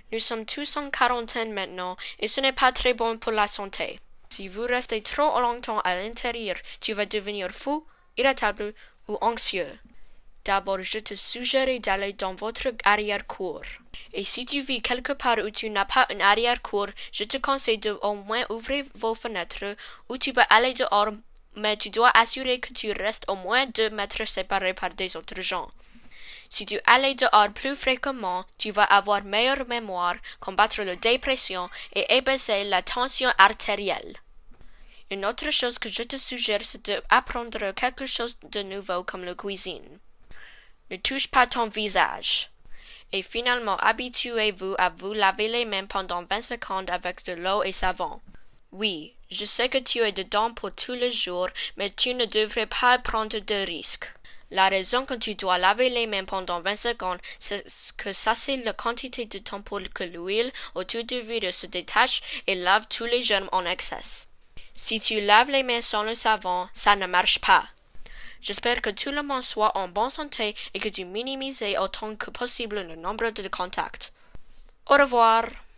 Nous sommes tous en quarantaine maintenant et ce n'est pas très bon pour la santé. Si vous restez trop longtemps à l'intérieur, tu vas devenir fou, irritable ou anxieux. D'abord, je te suggère d'aller dans votre arrière-cour. Et si tu vis quelque part où tu n'as pas une arrière-cour, je te conseille de au moins ouvrir vos fenêtres ou tu peux aller dehors, mais tu dois assurer que tu restes au moins 2 mètres séparés par des autres gens. Si tu allais dehors plus fréquemment, tu vas avoir meilleure mémoire, combattre la dépression et abaisser la tension artérielle. Une autre chose que je te suggère, c'est d'apprendre quelque chose de nouveau comme la cuisine. Ne touche pas ton visage. Et finalement, habituez-vous à vous laver les mains pendant 20 secondes avec de l'eau et savon. Oui, je sais que tu es dedans pour tous les jours, mais tu ne devrais pas prendre de risques. La raison que tu dois laver les mains pendant 20 secondes, c'est que ça c'est la quantité de temps pour que l'huile autour du virus se détache et lave tous les germes en excès. Si tu laves les mains sans le savon, ça ne marche pas. J'espère que tout le monde soit en bonne santé et que tu minimises autant que possible le nombre de contacts. Au revoir.